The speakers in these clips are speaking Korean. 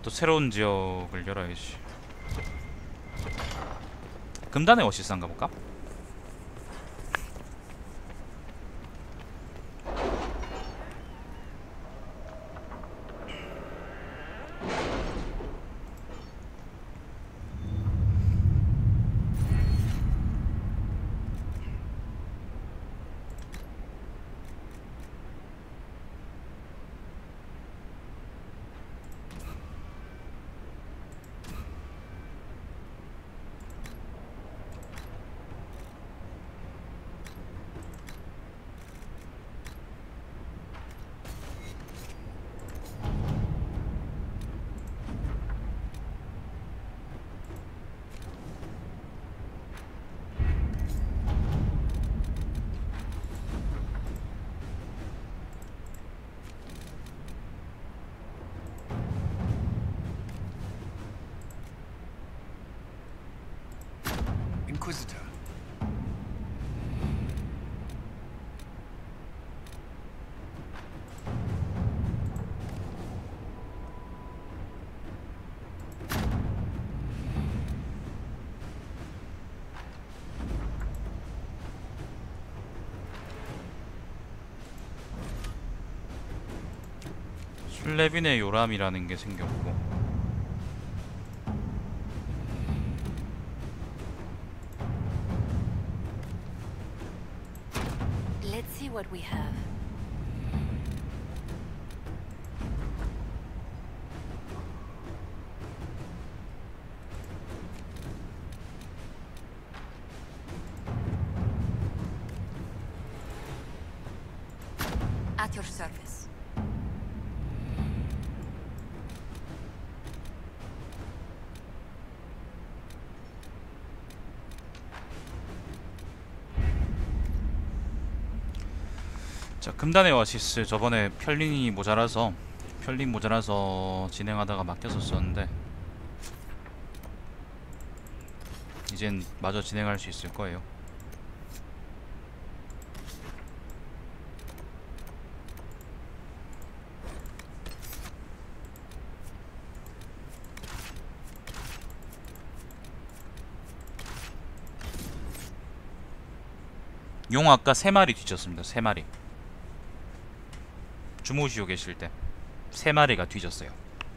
또 새로운 지역을 열어야지. 금단의 오시스 한가 볼까? Inquisitor. 술래빈의 요람이라는 게 생겼고, Let's see what we have. At your service. 자, 금단의 오아시스 저번에 편린이 모자라서 진행하다가 맡겼었었는데 이젠 마저 진행할 수 있을 거예요. 용 아까 3마리 뒤졌습니다. 3마리. 주무시고 계실 때 3마리가 뒤졌어요.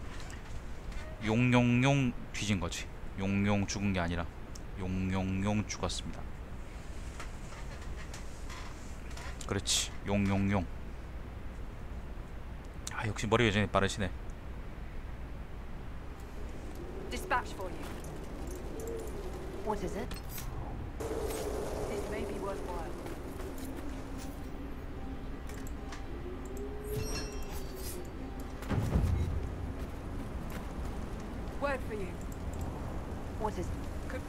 용용용 뒤진 거지. 용용 죽은 게 아니라 용용용 죽었습니다. 그렇지. 용용용. 아, 역시 머리 회전이 빠르시네. Dispatch for you. What is it? This may be worthwhile. Word for you. What is it?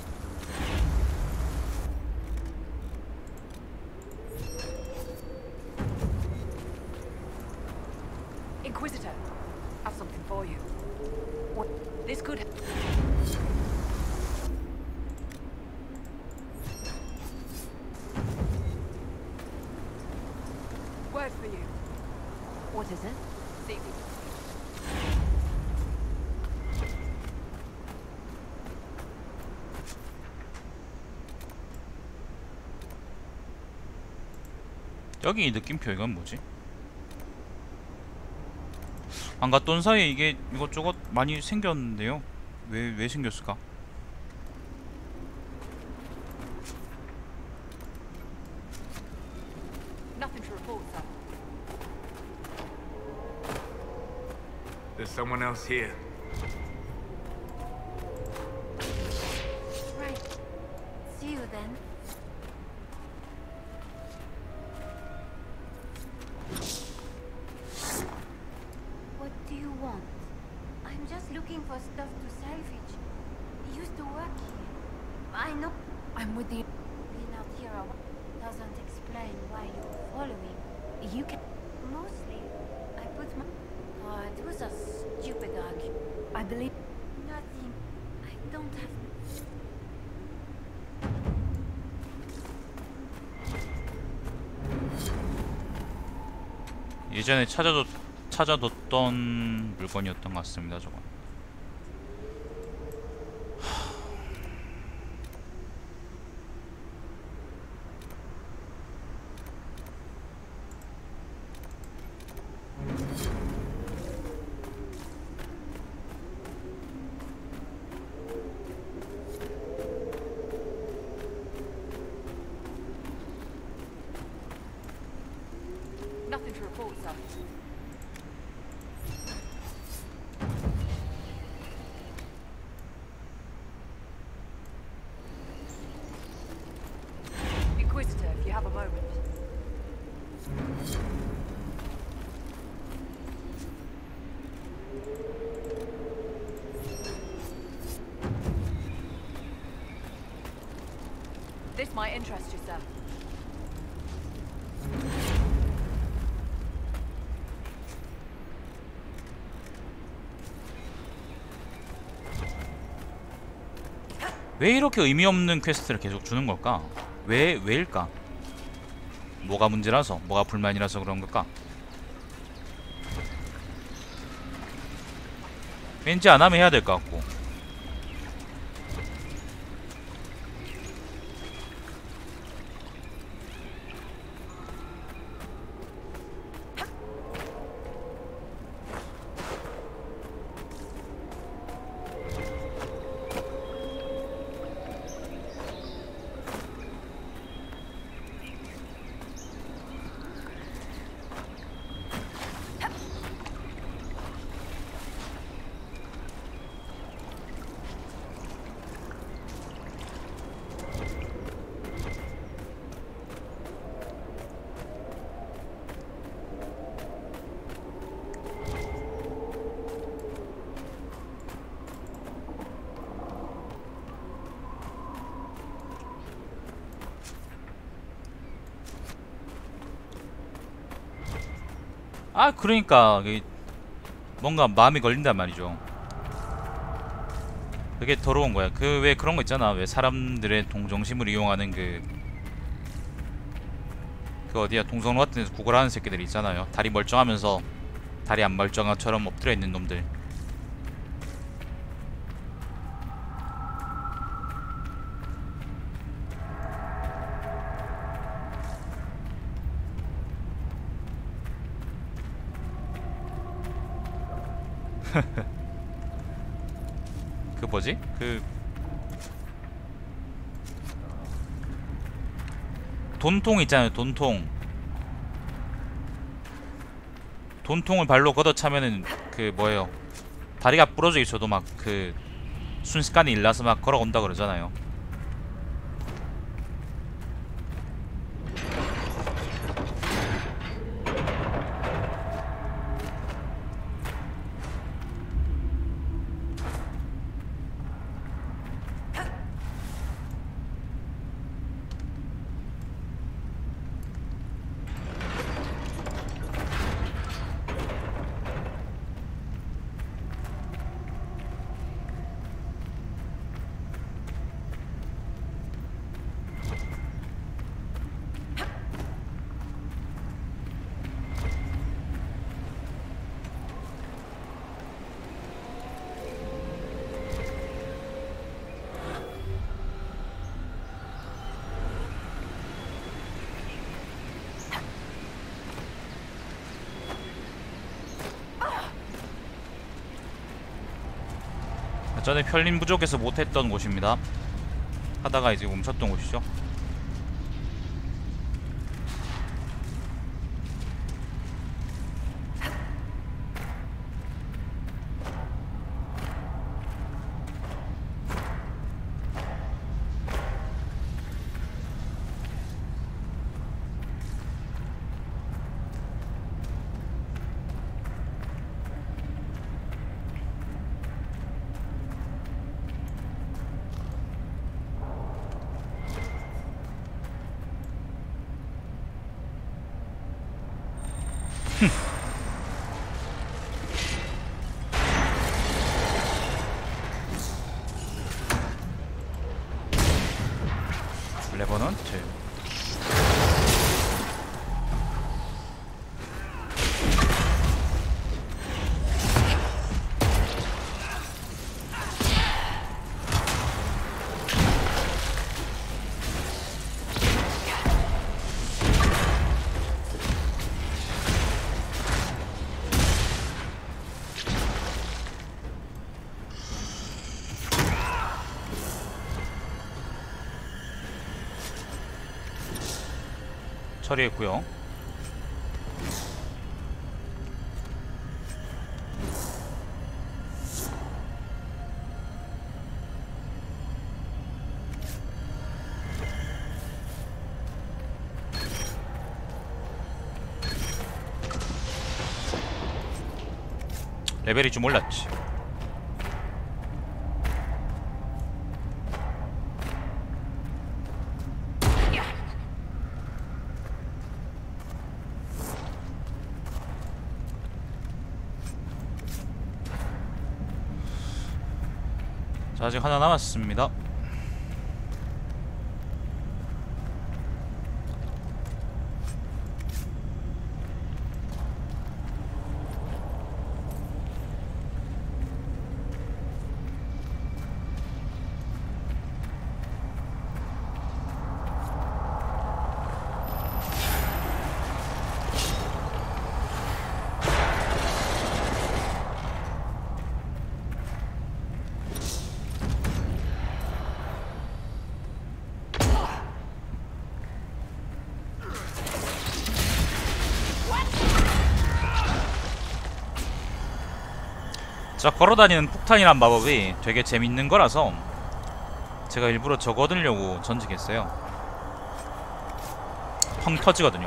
Inquisitor, have something for you. What? This could. Word for you. What is it? See. 여기 이 느낌표 이건 뭐지? 안 갔던 사이에 이게 이것저것 많이 생겼는데요? 왜 생겼을까? Nothing to report, sir. There's someone else here. Right. See you then. What do you want? I'm just looking for stuff to salvage. He used to work here. I know. I'm with the... Being out here a while doesn't explain why you're following. You can... Mostly, I put my... Oh, it was a stupid argument. I believe... Nothing. I don't have... 예전에 찾아뒀던 물건이었던 것 같습니다. 저건 Nothing to report, sir. Inquisitor, if you have a moment. This might interest you, sir. 왜 이렇게 의미 없는 퀘스트를 계속 주는 걸까? 왜일까? 뭐가 문제라서, 뭐가 불만이라서 그런 걸까? 왠지 안 하면 해야 될 것 같고. 아, 그러니까 뭔가 마음이 걸린단 말이죠. 그게 더러운 거야. 그 왜 그런 거 있잖아. 왜 사람들의 동정심을 이용하는 그 어디야, 동성로 같은 데서 구걸하는 새끼들이 있잖아요. 다리 멀쩡하면서 다리 안 멀쩡한처럼 엎드려 있는 놈들. 그 뭐지? 돈통 있잖아요. 돈통을 발로 걷어차면은 그 뭐예요, 다리가 부러져 있어도 막 그 순식간에 일나서 막 걸어온다 그러잖아요. 전에 편림 부족해서 못했던 곳입니다. 하다가 이제 멈췄던 곳이죠. 레버넌트. 처리했고요. 레벨이 좀 올랐지. 자, 아직 하나 남았습니다. 자, 걸어다니는 폭탄이란 마법이 되게 재밌는 거라서 제가 일부러 저거 얻으려고 전직했어요. 펑 터지거든요.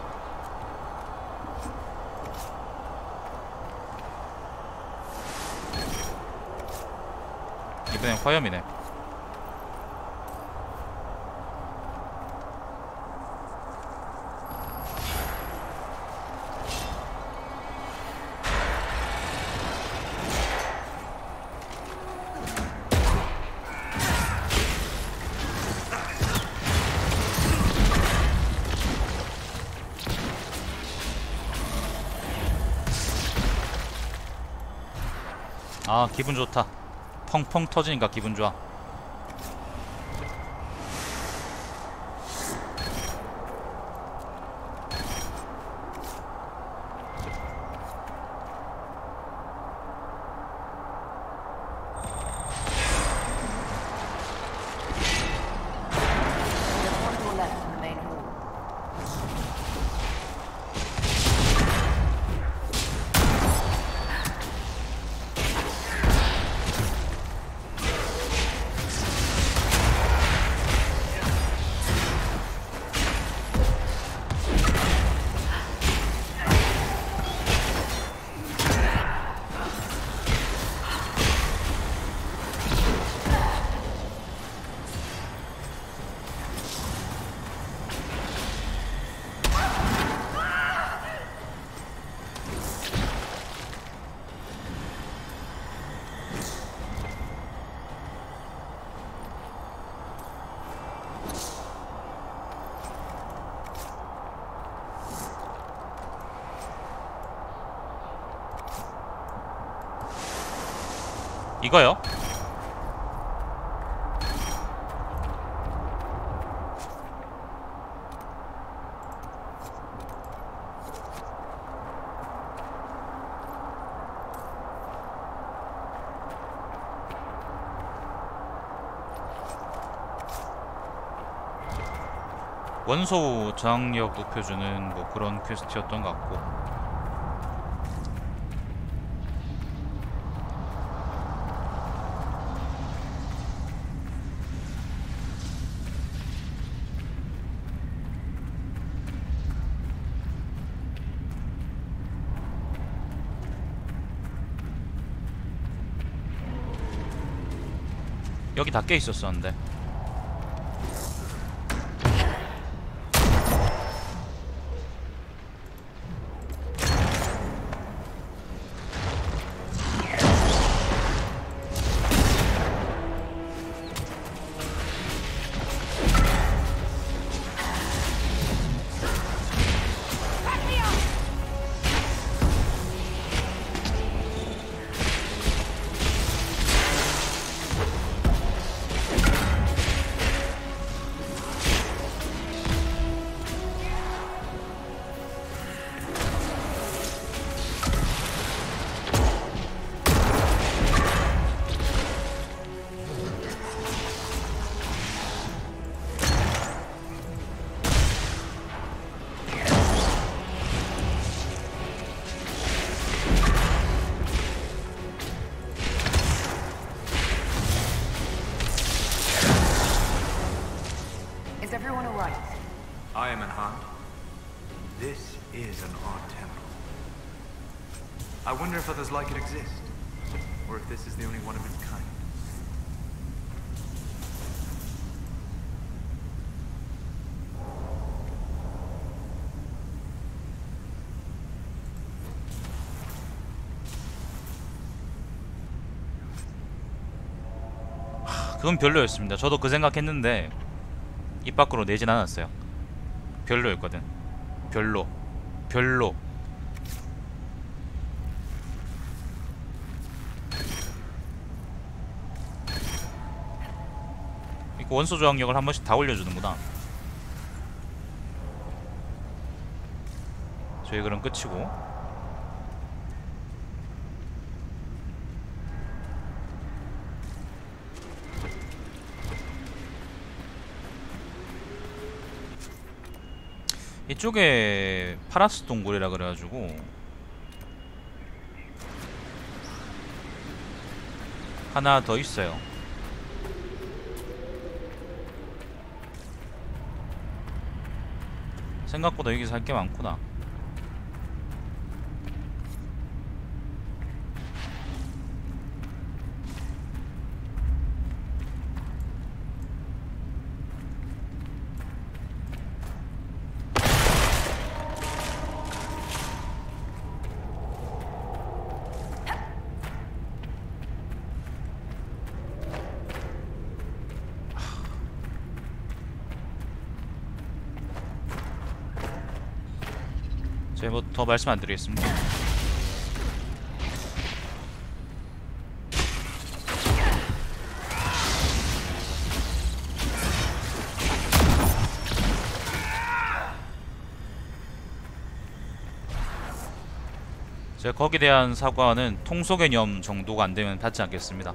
이번엔 화염이네. 아, 기분 좋다. 펑펑 터지니까 기분 좋아. There's one door left in the main hall. 이거요? 원소 저항력 높여주는 뭐 그런 퀘스트였던 것 같고. 여기 다 깨 있었었는데. Is everyone alright? I am unharmed. This is an odd temple. I wonder if others like it exist, or if this is the only one of its kind. 그건 별로였습니다. 저도 그 생각했는데 입 밖으로 내진 않았어요. 별로였거든. 별로. 이거 원소 저항력을 한 번씩 다 올려주는구나. 저희 그럼 끝이고. 이쪽에 파라스 동굴이라 그래가지고 하나 더 있어요. 생각보다 여기서 할 게 많구나. 제가 뭐 더 말씀 안 드리겠습니다. 제가 거기에 대한 사과는 통소 개념 정도가 안 되면 받지 않겠습니다.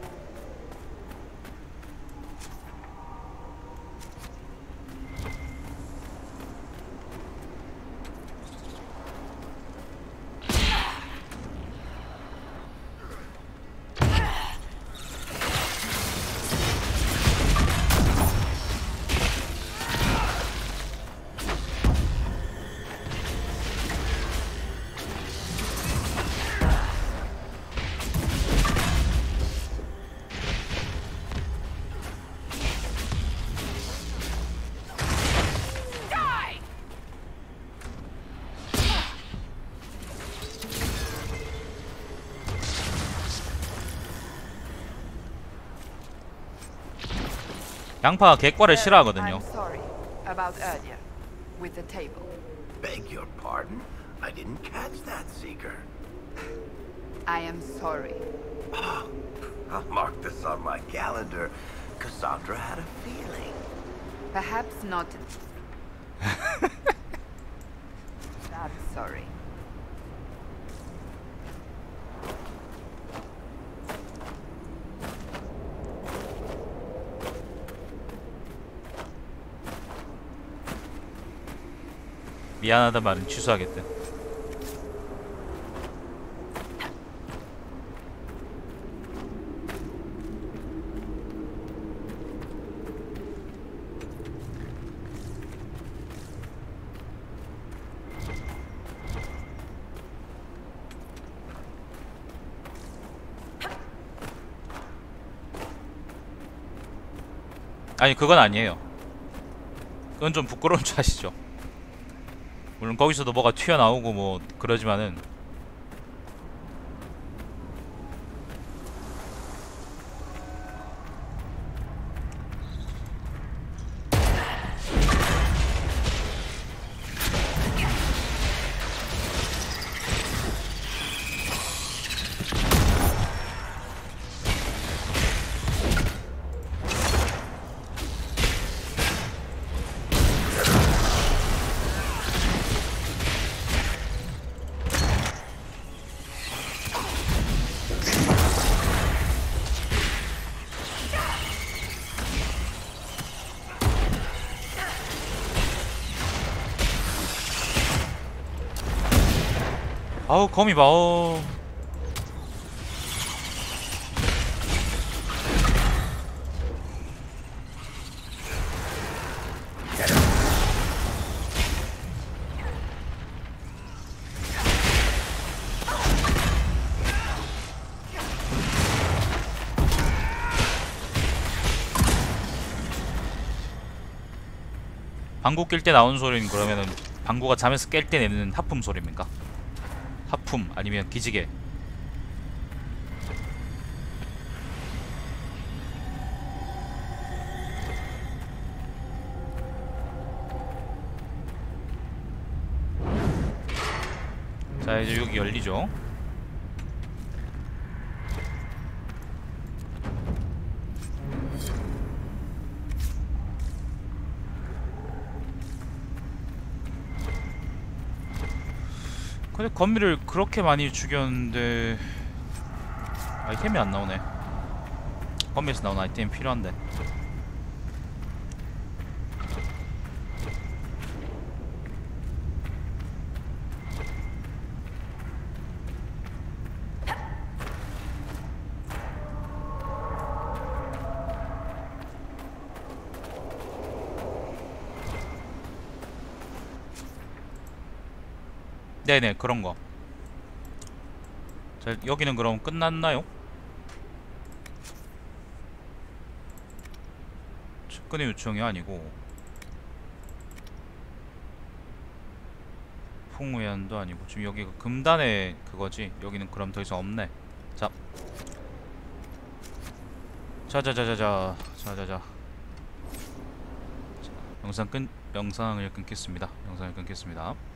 양파가 객과를 싫어하거든요. I'm sorry about earlier with the table. Beg your pardon? I didn't catch that, Seeker. I am sorry. I'll mark this on my calendar. Cassandra had a feeling. Perhaps not. I'm sorry. 미안하다 말은 취소하겠대. 아니 그건 아니에요. 그건 좀 부끄러운 줄 아시죠? 물론 거기서도 뭐가 튀어나오고 뭐 그러지만은 아우 거미 봐. 방구 낄 때 나오는 소리는 그러면은 방구가 잠에서 깰 때 내는 하품 소리입니까? 하품 아니면 기지개? 자, 이제 여기 열리죠. 근데 거미를 그렇게 많이 죽였는데 아이템이 안 나오네. 거미에서 나온 아이템이 필요한데. 네네, 그런거. 자, 여기는 그럼 끝났나요? 측근의 요청이 아니고 풍우연도 아니고 지금 여기가 금단의 그거지. 여기는 그럼 더 이상 없네. 자, 자자자자자, 자자자. 영상을 끊겠습니다. 영상을 끊겠습니다.